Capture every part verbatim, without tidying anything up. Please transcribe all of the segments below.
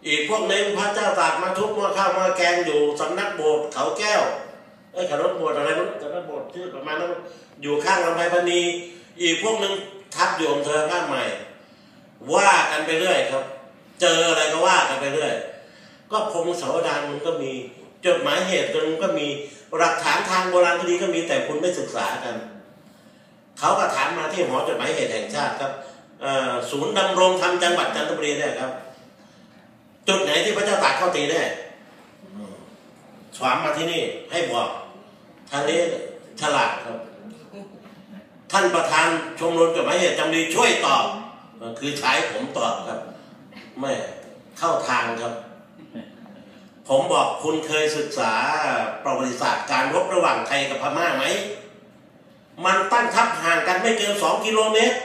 อีกพวกนึงพระเจ้าตากมาทุบมาข้าวมาแกงอยู่สำนักโบสถ์เขาแก้วไอ้ขนมโบสถ์อะไรนู้นสำนักโบสถ์ที่ประมาณนั้นอยู่ข้างลำไพพณีอีกพวกนึงทับอยู่อำเภอบ้านใหม่ว่ากันไปเรื่อยครับเจออะไรก็ว่ากันไปเรื่อยก็พงศาวดารมันก็มีจดหมายเหตุมันก็มีหลักฐานทางโบราณคดีก็มีแต่คุณไม่ศึกษากันเขาก็ถามมาที่หอจดหมายเหตุแห่งชาติครับศูนย์ดำรงธรรมจังหวัดจันทบุรีเนี่ยครับจุดไหนที่พระเจ้าตากเข้าตีได้ถามมาที่นี่ให้บอกทางนี้ฉลาดครับท่านประธานชมรมจดหมายเหตุจำรีช่วยตอบคือใช้ผมตอบครับไม่เข้าทางครับผมบอกคุณเคยศึกษาประวัติศาสตร์การรบระหว่างไทยกับพม่าไหมมันตั้งทัพห่างกันไม่เกินสองกิโลเมตร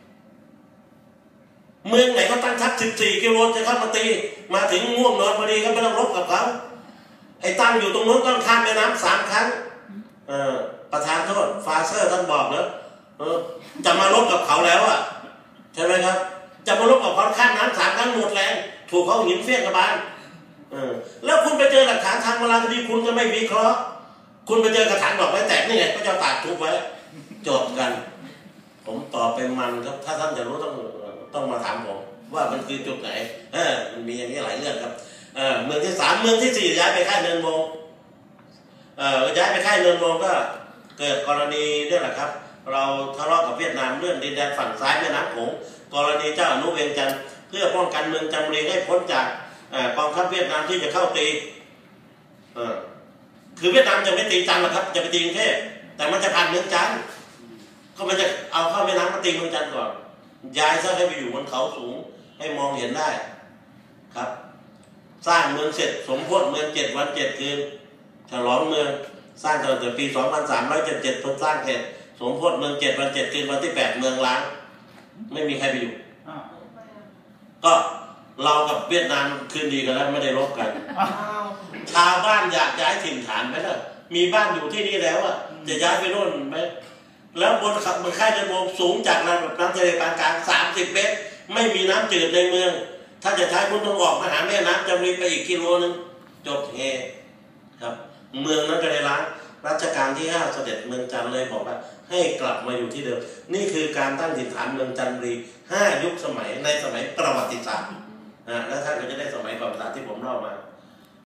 เมืองไหนก็ตั้งทัพสิบสี่กิโลจะเข้ามาตีมาถึงง่วงนอนพอดีก็ไม่ต้องรบกับเขาไอ้ตั้งอยู่ตรงนู้นต้องข้ามแม่น้ำสามครั้งประธานโทษฟาเซอร์ท่านบอกแล้วจะมารบกับเขาแล้วอ่ะใช่ไหมครับจะมารบกับเขาข้ามน้ำสามครั้งหมดแรงถูกเขาหินเฟี้ยงกระบาลแล้วคุณไปเจอหลักฐานทางโบราณคดีคุณจะไม่วิเคราะห์คุณไปเจอกระถางดอกไม้แตกนี่ไงพระเจ้าตากทุบไว้จบกันผมตอบเป็นมันครับถ้าท่านจะรู้ต้องต้องมาถามผมว่ามันคือจุดไหนเออมันมีอย่างนี้หลายเรื่องครับเออเมืองที่สามเมืองที่สี่ย้ายไปค่ายเนินวงเออย้ายไปค่ายเนินวงก็เกิดกรณีนี่แหละครับเราทะเลาะกับเวียดนามเรื่องดินแดนฝั่งซ้ายแม่น้ำโขงกรณีเจ้าอนุเวียงจันทร์เพื่อป้องกันเมืองจันทบุรีให้พ้นจากกองทัพเวียดนามที่จะเข้าตีเออคือเวียดนามจะไม่ตีจันทร์หรอกครับจะไปตีกรุงเทพแต่มันจะผ่านเมืองจันทร์ก็มันจะเอาเข้าแม่น้ำมาตีเมืองจันทร์ก่อนย้ายซะให้ไปอยู่บนเขาสูงให้มองเห็นได้ครับสร้างเมืองเสร็จสมโภชเมืองเจ็ดวันเจ็ดคืนฉลองเมืองสร้างตั้งแต่ปีสองพันสามร้อยเจ็ดสิบเจ็ดเพิ่งสร้างเสร็จสมโภชเมืองเจ็ดวันเจ็ดคืนวันที่แปดเมืองล้างไม่มีใครไปอยู่ก็เรากับเวียดนามคืนดีกันแล้วไม่ได้รบกันชาวบ้านอยากย้ายถิ่นฐานไหมล่ะมีบ้านอยู่ที่นี่แล้วอ่ะจะย้ายไปโน่นไหมแล้วบนบนค่ายเนินวงสูงจากน้ำน้ำทะเลปานกลางสามสิบเมตรไม่มีน้ำจืดในเมืองถ้าจะใช้คุณต้องออกมาหาแม่น้ำจะมีไปอีกกิโลนึงจบเฮครับเมืองนั้นก็ได้ล้างรัชกาลที่ห้าเสด็จเมืองจันทร์เลยบอกว่าให้กลับมาอยู่ที่เดิมนี่คือการตั้งถิ่นฐานเมืองจันทบุรีห้ายุคสมัยในสมัยประวัติศาสตร์นะแล้วท่านก็จะได้สมัยประวัติศาสตร์ที่ผมเล่ามา